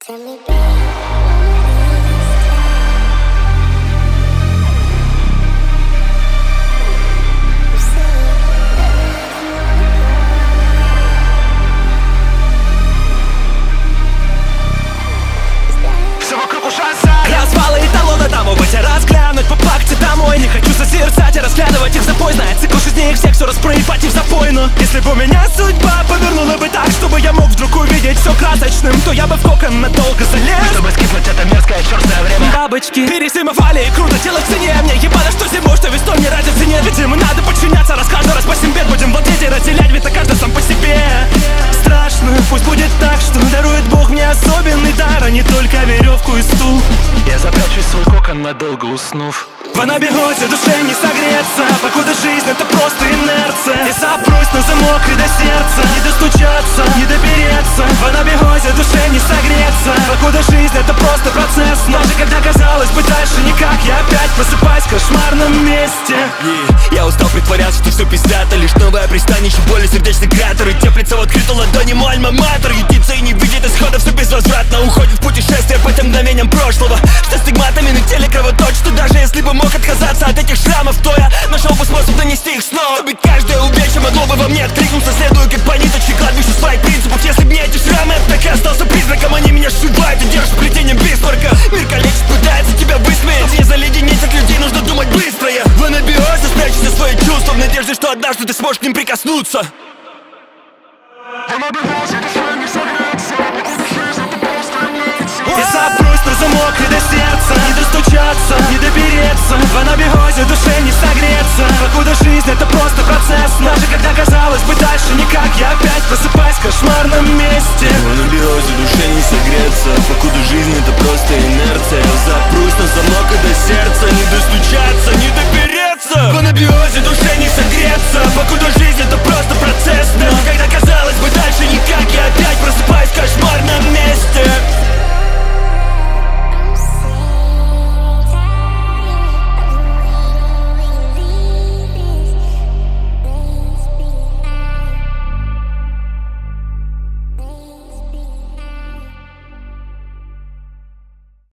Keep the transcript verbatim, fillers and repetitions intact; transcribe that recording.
Tell me, babe. Развалы и талоны тому быть, разглянуть по плакте домой. Не хочу созерцать и разглядывать их запой. Знает цикл жизни их всех, все распроебать и в запой. Но если бы у меня судьба повернула бы так, чтобы я мог вдруг увидеть все красочным, то я бы в кокон надолго залез, чтобы скипнуть это мерзкое черное время. Бабочки перезимовали и круто делать в цене. Мне ебало, что зимой, что весной не ради цене. Видимо, надо подчиняться, раз каждый раз по себе будем владеть и разделять, ведь каждый сам по себе. Страшно, пусть будет так, что дарует Бог мне особенный дар, а не только веревку и стул. Я запрячусь в свой кокон, надолго уснув. В анабиозе душе не согреться, покуда жизнь это просто инерция. И запрусь на замок и до сердца не достучаться, не допереться. В анабиозе душе не согреться, покуда жизнь это просто процесс. Даже когда казалось бы дальше никак, я опять просыпаюсь в кошмарном месте. yeah. Я устал притворяться, что все пиздато. Лишь новое пристанище, боли, сердечный кратер. И теплится в открытую ладони мой альма-матер. Едица и не видит исхода, все безвозвратно уходит в путешествие по тем мгновениям прошлого, что стигматами на теле кровоточит. И даже если бы мог отказаться от этих шрамов, то я нашел бы способ нанести их снова, чтобы каждое увечье могло бы во мне откликнуться. Следую как по ниточке кладбищу своих принципов. Если бы не эти шрамы, я так и остался призраком. Они меня сшибают и держат плетением бисмарка. Мир калечит, пытается тебя высмеять. Не заледенеть от людей, нужно думать быстро. Я в анабиозе спрячу все свои чувства в надежде, что однажды ты сможешь к ним прикоснуться. И запрусь на замок и до сердца не достучаться, не допереться. В анабиозе душе не согреться, покуда жизнь это просто процесс. Даже когда казалось бы дальше никак, я опять просыпаюсь в кошмарном месте. В анабиозе душе не согреться.